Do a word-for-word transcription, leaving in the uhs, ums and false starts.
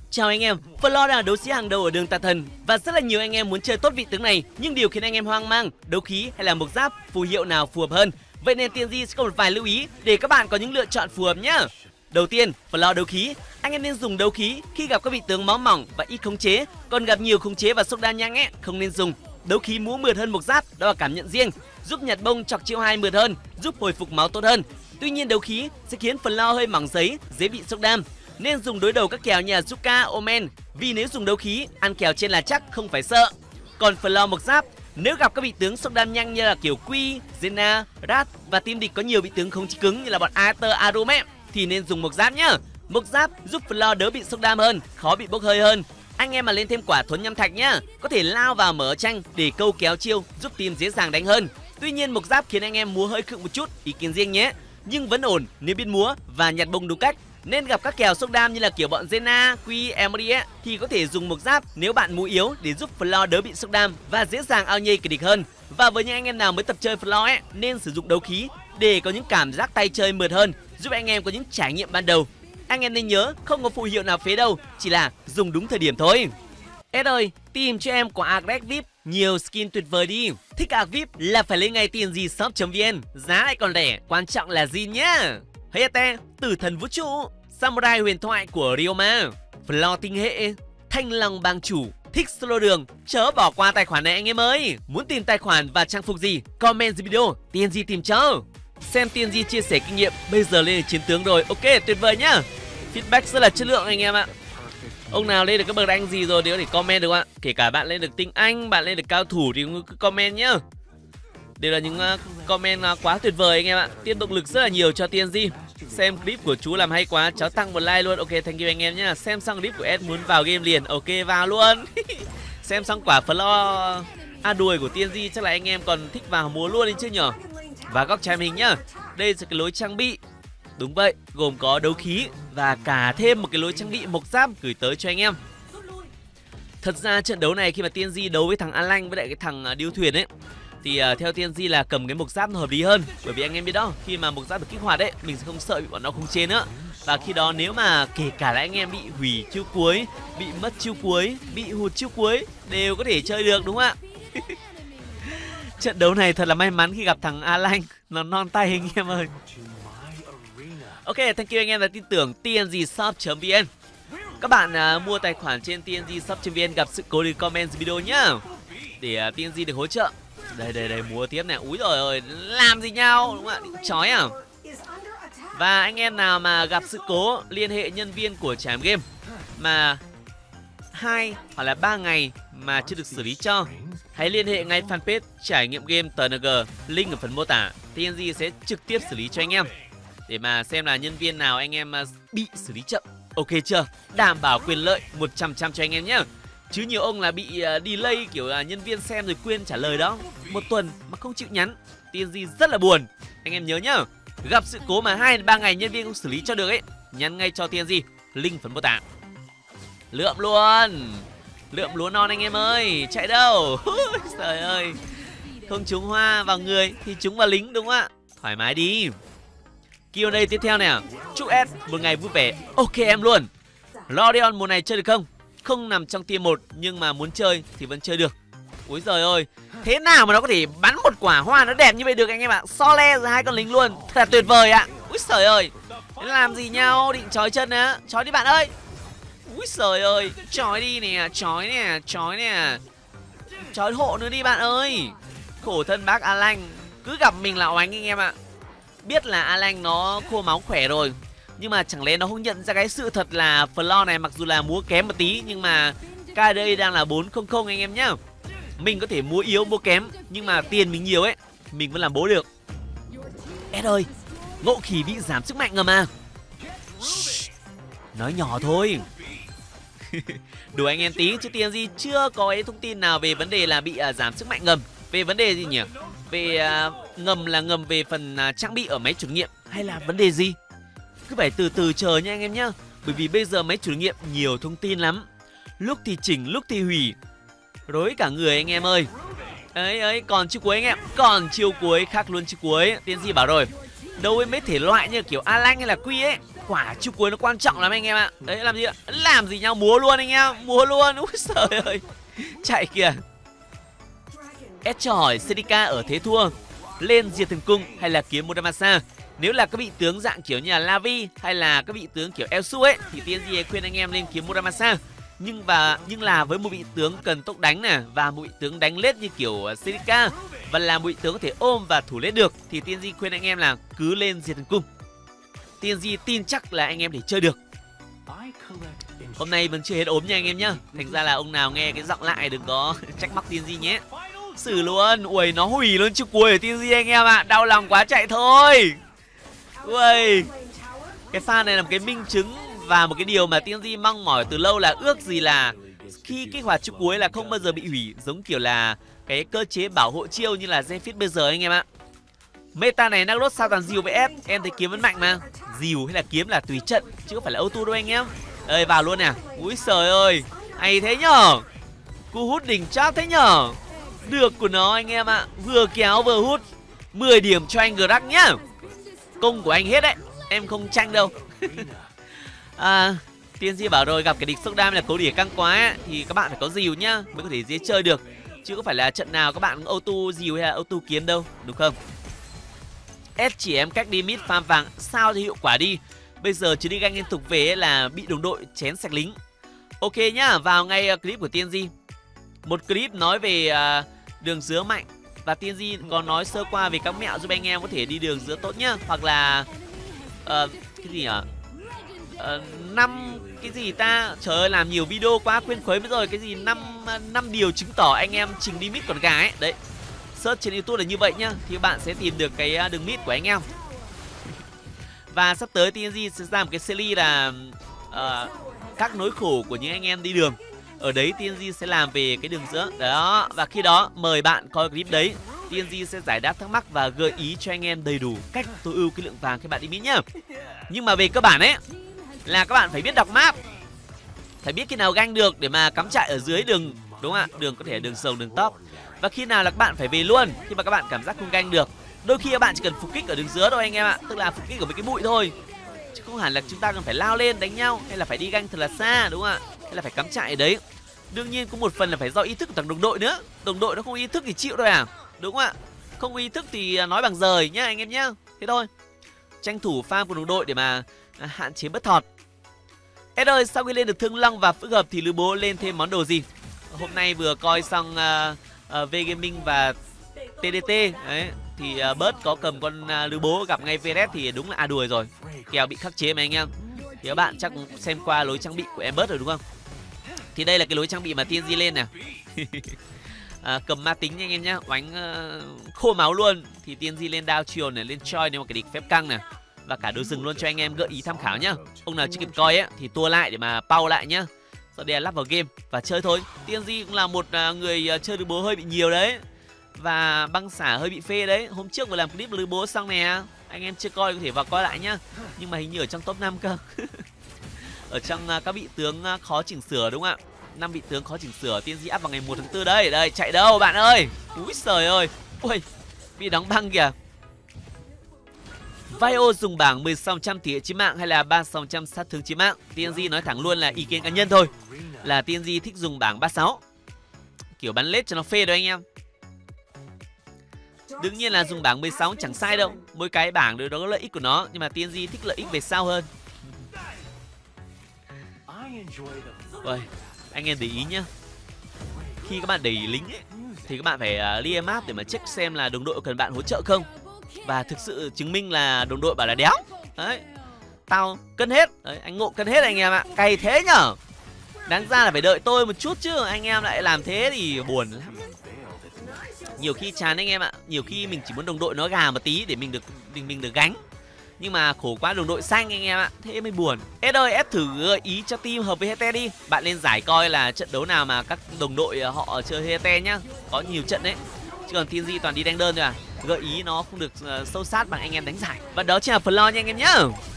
Chào anh em, Flo là đấu sĩ hàng đầu ở đường tà thần và rất là nhiều anh em muốn chơi tốt vị tướng này, nhưng điều khiến anh em hoang mang, đấu khí hay là mộc giáp, phù hiệu nào phù hợp hơn. Vậy nên Tiên Di sẽ có một vài lưu ý để các bạn có những lựa chọn phù hợp nhá. Đầu tiên, Flo đấu khí, anh em nên dùng đấu khí khi gặp các vị tướng máu mỏng và ít khống chế, còn gặp nhiều khống chế và sốc đa nhanh ấy, không nên dùng. Đấu khí múa mượt hơn mộc giáp, đó là cảm nhận riêng, giúp nhặt bông chọc chiêu hai mượt hơn, giúp hồi phục máu tốt hơn. Tuy nhiên đấu khí sẽ khiến Flo hơi mỏng giấy, dễ bị sốc đam. Nên dùng đối đầu các kèo như là Zuka, Omen, vì nếu dùng đấu khí, ăn kèo trên là chắc, không phải sợ. Còn Flo mộc giáp, nếu gặp các vị tướng sốc đam nhanh như là kiểu Quy, Zena, Rat và team địch có nhiều vị tướng không chí cứng như là bọn Aether, Arum ấy, thì nên dùng mộc giáp nhá. Mộc giáp giúp Flo đỡ bị sốc đam hơn, khó bị bốc hơi hơn. Anh em mà lên thêm quả thuấn nhâm thạch nhá, có thể lao vào mở tranh để câu kéo chiêu, giúp team dễ dàng đánh hơn. Tuy nhiên mộc giáp khiến anh em múa hơi khựng một chút, ý kiến riêng nhé, nhưng vẫn ổn nếu biết múa và nhặt bông đúng cách. Nên gặp các kèo sốc đam như là kiểu bọn Zena, Quy, Emery ấy, thì có thể dùng mộc giáp nếu bạn múa yếu để giúp Flo đỡ bị sốc đam và dễ dàng ao nhây kẻ địch hơn. Và với những anh em nào mới tập chơi Flo ấy, nên sử dụng đấu khí để có những cảm giác tay chơi mượt hơn, giúp anh em có những trải nghiệm ban đầu. Anh em nên nhớ không có phù hiệu nào phế đâu, chỉ là dùng đúng thời điểm thôi. Ed ơi, tìm cho em quả Arc vê i pê nhiều skin tuyệt vời đi. Thích Arc vê i pê là phải lên ngay tiên di shop chấm vn, giá lại còn rẻ, quan trọng là gì nhá. Hayate, tử thần vũ trụ, Samurai huyền thoại của Ryoma, Flo tinh hệ, thanh long bang chủ. Thích solo đường, chớ bỏ qua tài khoản này anh em ơi. Muốn tìm tài khoản và trang phục gì, comment dưới video, tiên di tìm cho. Xem tiên di chia sẻ kinh nghiệm, bây giờ lên được chiến tướng rồi, ok, tuyệt vời nhá. Feedback rất là chất lượng anh em ạ. Ông nào lên được cái bậc rank gì rồi thì có thể comment được ạ. Kể cả bạn lên được tinh anh, bạn lên được cao thủ thì cứ comment nhá. Đều là những uh, comment uh, quá tuyệt vời anh em ạ. Tiếp động lực rất là nhiều cho tiên di. Xem clip của chú làm hay quá, cháu tặng một like luôn. Ok, thank you anh em nhá. Xem xong clip của Ed muốn vào game liền, ok vào luôn. Xem xong quả Flo a đuôi của tiên di chắc là anh em còn thích vào múa luôn đi chứ nhở. Và góc trái hình nhá. Đây là cái lối trang bị. Đúng vậy, gồm có đấu khí và cả thêm một cái lối trang bị mộc giáp gửi tới cho anh em. Thật ra trận đấu này khi mà tiên di đấu với thằng Alan với lại cái thằng uh, điêu thuyền ấy, thì uh, theo tiên di là cầm cái mộc giáp nó hợp lý hơn. Bởi vì anh em biết đó, khi mà mộc giáp được kích hoạt ấy, mình sẽ không sợ bị bọn nó khống chế nữa. Và khi đó nếu mà kể cả là anh em bị hủy chiêu cuối, bị mất chiêu cuối, bị hụt chiêu cuối, đều có thể chơi được đúng không ạ? Trận đấu này thật là may mắn khi gặp thằng Alan, nó non tay anh em ơi. Ok, thank you anh em đã tin tưởng tiên di shop chấm vn. Các bạn uh, mua tài khoản trên tiên di shop chấm vn gặp sự cố thì comment video nhá, để uh, tiên di được hỗ trợ. Đây đây đây, múa tiếp này. Úi rồi ơi, làm gì nhau đúng không ạ? Chói à? Và anh em nào mà gặp sự cố liên hệ nhân viên của trải nghiệm game mà hai hoặc là ba ngày mà chưa được xử lý cho, hãy liên hệ ngay fanpage trải nghiệm game tê en giê, link ở phần mô tả. tiên di sẽ trực tiếp xử lý cho anh em để mà xem là nhân viên nào anh em bị xử lý chậm. Ok chưa? Đảm bảo quyền lợi một trăm phần trăm cho anh em nhé. Chứ nhiều ông là bị uh, delay, kiểu là nhân viên xem rồi quên trả lời đó, một tuần mà không chịu nhắn. tiên di rất là buồn. Anh em nhớ nhá, gặp sự cố mà hai đến ba ngày nhân viên không xử lý cho được ấy, nhắn ngay cho tiên di, link phần mô tả. Lượm luôn, lượm lúa non anh em ơi, chạy đâu. Trời ơi, không trúng hoa vào người thì trúng vào lính đúng không ạ? Thoải mái đi. Q and A tiếp theo nè. Chúc Ed một ngày vui vẻ. Ok em luôn. Lorion mùa này chơi được không? Không nằm trong tier một nhưng mà muốn chơi thì vẫn chơi được. Úi giời ơi, thế nào mà nó có thể bắn một quả hoa nó đẹp như vậy được anh em ạ? So le ra hai con lính luôn, thật là tuyệt vời ạ. Úi giời ơi, làm gì nhau, định chói chân á? Chói đi bạn ơi. Úi giời ơi, chói đi nè, chói nè, chói nè. Chói hộ nữa đi bạn ơi. Khổ thân bác Alan, cứ gặp mình là oánh anh em ạ. Biết là Alan nó khô máu khỏe rồi, nhưng mà chẳng lẽ nó không nhận ra cái sự thật là Flo này mặc dù là múa kém một tí nhưng mà ca đê đang là bốn không không anh em nhá. Mình có thể múa yếu múa kém nhưng mà tiền mình nhiều ấy, mình vẫn làm bố được. Ed ơi, ngộ khỉ bị giảm sức mạnh rồi mà. Shhh, nói nhỏ thôi. Đùa anh em tí chứ tiên di chưa có ấy thông tin nào về vấn đề là bị uh, giảm sức mạnh ngầm. Về vấn đề gì nhỉ? Về uh, ngầm là ngầm về phần uh, trang bị ở máy thử nghiệm hay là vấn đề gì? Cứ phải từ từ chờ nha anh em nhá. Bởi vì bây giờ máy thử nghiệm nhiều thông tin lắm, lúc thì chỉnh lúc thì hủy, rối cả người anh em ơi. Ấy ấy, còn chiêu cuối anh em, còn chiêu cuối khác luôn chiêu cuối. Tiên di bảo rồi, đâu với mấy thể loại như kiểu Alan hay là Quy ấy, quả chúc cuối nó quan trọng lắm anh em ạ. Đấy, làm gì ạ? Làm gì nhau, múa luôn anh em, múa luôn. Úi trời ơi, chạy kìa. S cho hỏi xê đê ca ở thế thua lên diệt thần cung hay là kiếm Muramasa. Nếu là các vị tướng dạng kiểu như là Lavi hay là các vị tướng kiểu Elsu ấy thì tê en giê khuyên anh em lên kiếm Muramasa. Nhưng và nhưng là với một vị tướng cần tốc đánh nè và một vị tướng đánh lết như kiểu xê đê ca và là một vị tướng có thể ôm và thủ lết được thì tê en giê khuyên anh em là cứ lên diệt thần cung. tê en giê tin chắc là anh em để chơi được. Hôm nay vẫn chưa hết ốm nha anh em nhá. Thành ra là ông nào nghe cái giọng lại đừng có trách móc tê en giê nhé. Xử luôn. Ui, nó hủy luôn chiếc cuối ở tê en giê anh em ạ. À. Đau lòng quá, chạy thôi. Ui, cái pha này là một cái minh chứng và một cái điều mà tê en giê mong mỏi từ lâu là ước gì là khi kích hoạt chiếc cuối là không bao giờ bị hủy, giống kiểu là cái cơ chế bảo hộ chiêu như là Zenfit bây giờ anh em ạ. Meta này Naglos sao toàn dìu với ép, em thấy kiếm vẫn mạnh mà. Dìu hay là kiếm là tùy trận chứ không phải là auto đâu anh em. Ơi vào luôn nè. Úi trời ơi, hay thế nhở. Cú hút đỉnh chóp thế nhở. Được của nó anh em ạ, vừa kéo vừa hút. Mười điểm cho anh Grack nhá. Công của anh hết đấy, em không tranh đâu. À, tê en giê bảo rồi, gặp cái địch sốc đam là cố đỉa căng quá ấy, thì các bạn phải có dìu nhá mới có thể dễ chơi được. Chứ không phải là trận nào các bạn auto dìu hay là auto kiếm đâu, đúng không? S chỉ em cách đi mid farm vàng sao thì hiệu quả đi. Bây giờ chỉ đi ganh liên tục về ấy là bị đồng đội chén sạch lính. Ok nhá, vào ngay clip của tê en giê. Một clip nói về uh, đường dứa mạnh. Và tê en giê còn nói sơ qua về các mẹo giúp anh em có thể đi đường dứa tốt nhá. Hoặc là uh, cái gì nhỉ? năm uh, cái gì ta? Trời ơi, làm nhiều video quá quên khuấy mất rồi. Cái gì năm năm điều chứng tỏ anh em trình đi mid còn gà ấy. Đấy, search trên YouTube là như vậy nhá. Thì các bạn sẽ tìm được cái đường mid của anh em. Và sắp tới tê en giê sẽ ra một cái series là uh, các nỗi khổ của những anh em đi đường. Ở đấy tê en giê sẽ làm về cái đường giữa. Đó, và khi đó mời bạn coi clip đấy. tê en giê sẽ giải đáp thắc mắc và gợi ý cho anh em đầy đủ cách tối ưu cái lượng vàng khi bạn đi mid nhá. Nhưng mà về cơ bản ấy là các bạn phải biết đọc map. Phải biết khi nào ganh được để mà cắm trại ở dưới đường, đúng không ạ? Đường có thể là đường sầu, đường top. Và khi nào là các bạn phải về luôn khi mà các bạn cảm giác không ganh được. Đôi khi các bạn chỉ cần phục kích ở đường giữa thôi anh em ạ. Tức là phục kích ở mấy cái bụi thôi. Chứ không hẳn là chúng ta cần phải lao lên đánh nhau hay là phải đi ganh thật là xa, đúng không ạ? Hay là phải cắm trại ở đấy. Đương nhiên có một phần là phải do ý thức của thằng đồng đội nữa. Đồng đội nó không ý thức thì chịu thôi à, đúng không ạ? Không ý thức thì nói bằng rời nhá anh em nhá. Thế thôi. Tranh thủ farm của đồng đội để mà hạn chế bất thọt. Ed ơi, sau khi lên được Thương Long và phức hợp thì Lữ Bố lên thêm món đồ gì? Hôm nay vừa coi xong uh, uh, V-Gaming và tê đê tê đấy, thì uh, Bớt có cầm con uh, Lữ Bố gặp ngay vê rét thì đúng là a đùi rồi. Kèo bị khắc chế mà anh em. Thì các bạn chắc xem qua lối trang bị của em Bớt rồi đúng không? Thì đây là cái lối trang bị mà tê en giê lên nè. À, cầm ma tính nha anh em nhá, oánh uh, khô máu luôn. Thì tê en giê lên đao chiều này, lên choi nếu mà cái địch phép căng nè. Và cả đồ rừng luôn cho anh em gợi ý tham khảo nhá. Ông nào chưa kịp coi ấy thì tua lại để mà pau lại nhá. Sau đây là lắp vào game và chơi thôi. tê en giê cũng là một uh, người uh, chơi Lữ Bố hơi bị nhiều đấy. Và băng xả hơi bị phê đấy. Hôm trước vừa làm clip Lữ Bố xong nè. Anh em chưa coi có thể vào coi lại nhá. Nhưng mà hình như ở trong top năm cơ. Ở trong uh, các vị tướng uh, khó chỉnh sửa đúng không ạ? năm vị tướng khó chỉnh sửa tê en giê up vào ngày một tháng tư đây. Đây, chạy đâu bạn ơi. Úi giời ơi. Ui, bị đóng băng kìa. Vio dùng bảng mười sáu phần trăm tỷ lệ chí mạng hay là ba mươi sáu phần trăm sát thương chí mạng? tê en giê nói thẳng luôn là ý kiến cá nhân thôi. Là tê en giê thích dùng bảng ba mươi sáu. Kiểu bắn lết cho nó phê đâu anh em. Đương nhiên là dùng bảng mười sáu chẳng sai đâu. Mỗi cái bảng đều có lợi ích của nó. Nhưng mà tê en giê thích lợi ích về sau hơn. Ôi, anh em để ý nhá. Khi các bạn đẩy lính ấy, thì các bạn phải uh, lia map để mà check xem là đồng đội cần bạn hỗ trợ không. Và thực sự chứng minh là đồng đội bảo là đéo. Đấy, tao cân hết. Đấy, anh Ngộ cân hết anh em ạ. Cày thế nhở. Đáng ra là phải đợi tôi một chút chứ. Anh em lại làm thế thì buồn lắm. Nhiều khi chán anh em ạ. Nhiều khi mình chỉ muốn đồng đội nó gà một tí để mình được mình, mình được gánh. Nhưng mà khổ quá đồng đội xanh anh em ạ. Thế mới buồn. Ed ơi, ép thử gợi ý cho team hợp với hát tê đi. Bạn lên giải coi là trận đấu nào mà các đồng đội họ chơi hát tê nhá. Có nhiều trận đấy. Chứ còn tê en giê toàn đi đánh đơn thôi à. Gợi ý nó không được uh, sâu sát bằng anh em đánh giải. Và đó chính là Floor nha anh em nhá.